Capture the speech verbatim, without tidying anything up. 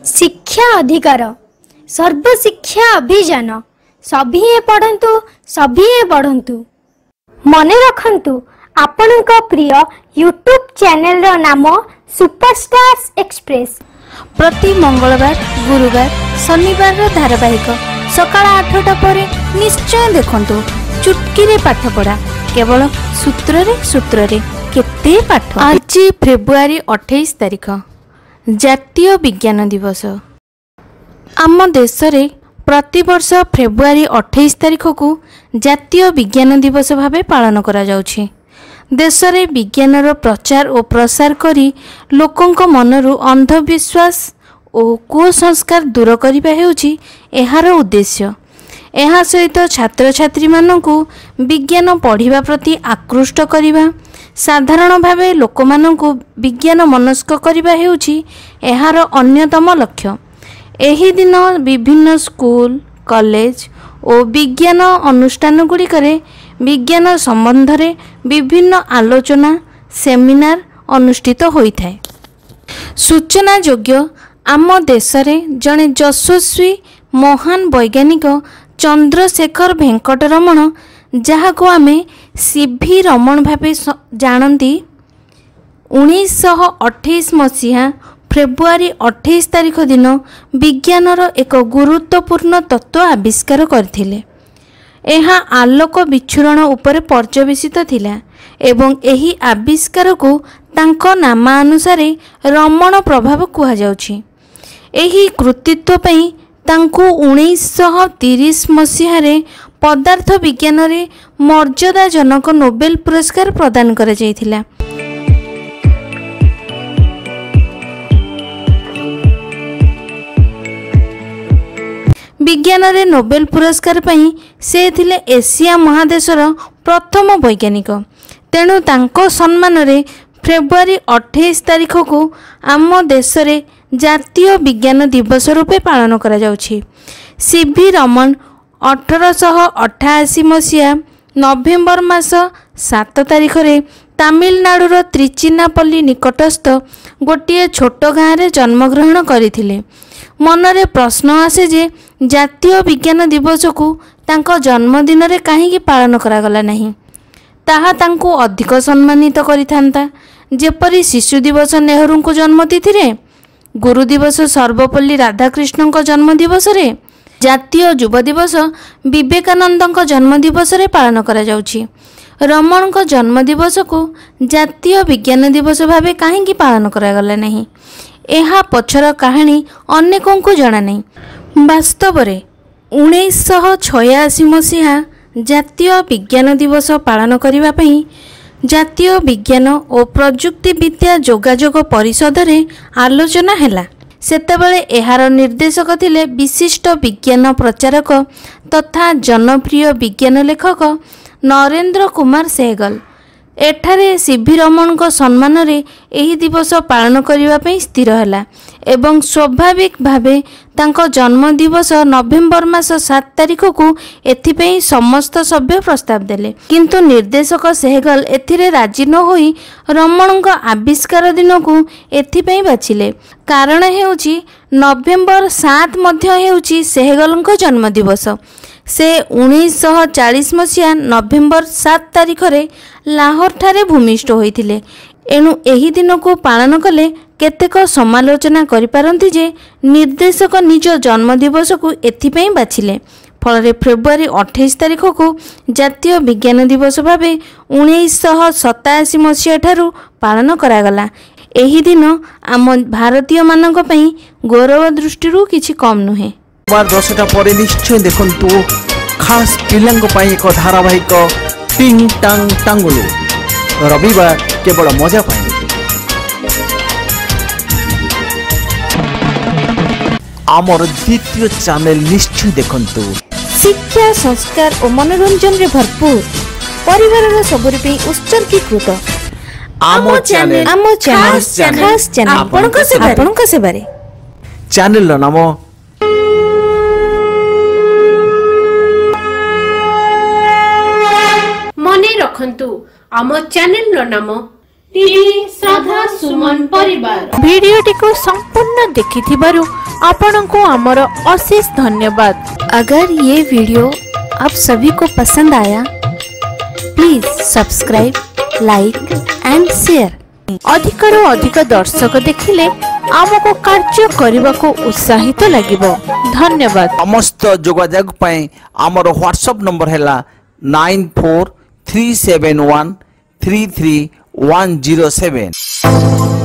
शिक्षा अधिकार सर्वशिक्षा अभियान सभी पढ़ंतु सभी पढ़ंतु। मन रखंतु आपणक प्रिय यूट्यूब चैनल रो नाम सुपरस्टार्स एक्सप्रेस। प्रति मंगलवार गुरुवार शनिवार धारावाहिक सकाळ आठटा पर निश्चय देखंतु। चुटकी पाठ पढ़ा केवल सूत्र रे सूत्र रे केते पाठ। आज फेब्रुआरी अट्ठाईस तारिख जातीय विज्ञान दिवस। आम देश रे प्रति वर्ष फेब्रुआरी अट्ठाईस तारिख को जातीय विज्ञान दिवस भावे पालन करा जाउछि। देश रे विज्ञान रो प्रचार और प्रसार करी लोकंक मनरु अंधविश्वास और कुसंस्कार दूर करिबा हेउछि एहार उद्देश्य। एहा सहित छात्र छात्री मानकु विज्ञान पढ़िबा प्रति आकृष्ट करिबा, साधारण भावे लोक मानकु विज्ञान मनस्क करिबा हेउछि एहार अन्यतम लक्ष्य। एही दिन विभिन्न स्कूल कॉलेज और विज्ञान अनुष्ठान गुड़िकरे विज्ञान संबंध रे विभिन्न आलोचना सेमिनार अनुष्ठित होइथाय। सूचना योग्य आम देश रे जड़े यशस्वी महान वैज्ञानिक चंद्रशेखर वेंकटरमण जहाको आमे सीवी रमण भावे जानती उन्नीस अट्ठाईस मसीहा फेब्रुआरी अट्ठाईस तारिख दिन विज्ञानर एक गुरुत्वपूर्ण तत्व आविष्कार करथिले। एहा आलोक विच्छुरण उपरे पर्यवेसित थिला एवं एही आविष्कार को तांको नामानुसारे रमण प्रभाव कुहा जाउछि। एही कृतित्व पई तांको उन्नीस तीस मसीह पदार्थ विज्ञान रे मर्यादाजनक नोबेल पुरस्कार प्रदान करा जायथिला। विज्ञान रे नोबेल पुरस्कार पई से थिले एशिया महादेशर प्रथम वैज्ञानिक। तेणु तांको सम्मान रे फेब्रुआरी अट्ठाईस तारिख को आम देश रे जातीय विज्ञान दिवस रूपे पालन करा जाउछि। सीवी रमण अठारह अठासी मसीहा नवेम्बर मास सात तारिख रे तमिलनाडुर त्रिचिनापल्ली निकटस्थ गोटे छोट गाँव रे जन्मग्रहण करथिले। मनरे प्रश्न आसे जे जातीय विज्ञान दिवस को तांको जन्मदिन रे काहेकि पालन करागला नहीं। ताहा तांको अधिक सम्मानित करिथांता। जेपरि शिशु दिवस नेहरू को जन्मतिथि रे, गुरु दिवस सर्वपल्ली राधाकृष्ण को जन्म दिवस रे, जातीय युवा दिवस विवेकानंद को जन्म दिवस रे पालन करा जाउछि। रमण को जन्म दिवस को जातीय विज्ञान दिवस भावे काहेकि पालन करागला नहीं, एहा पछर कहानी अनेकों को जना नहीं। वास्तव रे उन्नीस छयासी मसीहा जातीय विज्ञान दिवस पालन करिबा पई जातीय विज्ञान और प्रजुक्ति विद्या जोगाजोग परिषद रे आलोचना हैला। सेतेबेले एहार निर्देशक थिले विशिष्ट विज्ञान प्रचारक तथा जनप्रिय विज्ञान लेखक नरेंद्र कुमार सहगल। एठारे सीवी रमण को सम्मान रे एही दिवस पालन करिबा पई स्थिर हैला एवं स्वाभाविक भावे तांको जन्म दिवस नवेम्बर मास सात तारिख को एथिपई समस्त सभ्य प्रस्ताव देले, किंतु निर्देशक सहगल एथिरे राजी न होई रमण को आविष्कार दिन को एथिपई बाछिले। कारण हेउची नवेम्बर सात मध्य हेउची सहगल को जन्म दिवस। से उन्नीस चालीस मसीहा नवेम्बर सात तारिख रे लाहौर ठारे भूमिष्ठ होइथिले। एणु एही दिन को पालन कले केतेक समालोचना करिपारंती जे निर्देशक निज जन्म दिवस को एथिपई बाछिले। फल फेब्रुआरी अट्ठाईस तारिख को जातीय विज्ञान दिवस भावे उन्नीस सतासी मसीहा ठारू पालन करागला। एही दिन आम भारतीय मानक पई गौरव दृष्टि किछि कम नुहे। दसटा पर निश्चय देखंतु खास पिलांग पाई एक धारावाहिक टिंग टांग टांगुलु रविवार केवल मजा पाए। आमर द्वितीय चैनल निश्चय देखंतु शिक्षा संस्कार और मनोरंजन रे भरपूर परिवार सबरी पे उत्सर्गीकृत आम चैनल आम चैनल खास चैनल आपनका सेवा आपनका सेवा रे चैनल नाम मने रखंतु आम चैनल नाम टीवी श्रद्धा सुमन परिवार वीडियोटी को संपूर्ण देखिथिबारु आपनको आमर अशेष धन्यवाद। अगर ये वीडियो आप सभी को पसंद आया please subscribe, like and share. अधिकरु अधिक दर्शक देखिले आमको कार्य करने को उत्साहित लगिबो। धन्यवाद। समस्त जोगाजोग पाए आमर व्हाट्सएप नंबर है nine four three seven one three three one zero seven.